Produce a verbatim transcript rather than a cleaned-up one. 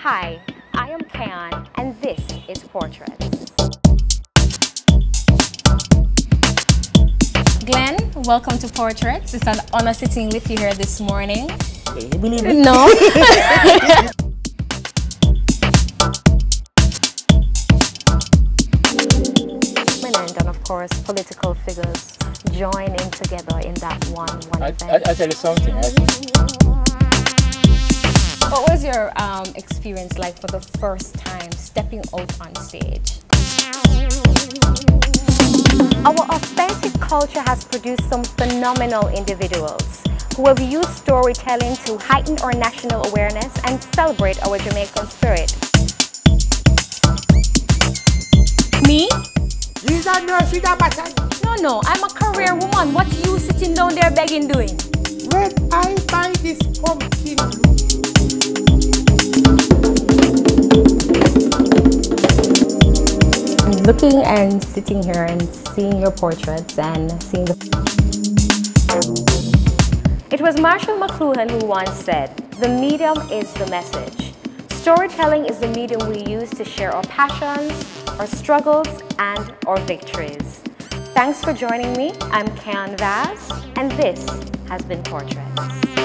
Hi, I am Kayan, and this is Portraits. Glenn, welcome to Portraits. It's an honor sitting with you here this morning. Can you believe it? No. And of course, political figures joining together in that one, one I, event. I, I tell you something. I, What was your um, experience like for the first time stepping out on stage? Our authentic culture has produced some phenomenal individuals who have used storytelling to heighten our national awareness and celebrate our Jamaican spirit. Me? She's a nurse, she's a bastard. No, no, I'm a career woman. What you sitting down there begging doing? When I buy this pumpkin, Looking and sitting here and seeing your portraits and seeing the... It was Marshall McLuhan who once said, "The medium is the message." Storytelling is the medium we use to share our passions, our struggles, and our victories. Thanks for joining me. I'm Kayan Vaz, and this has been Portraits.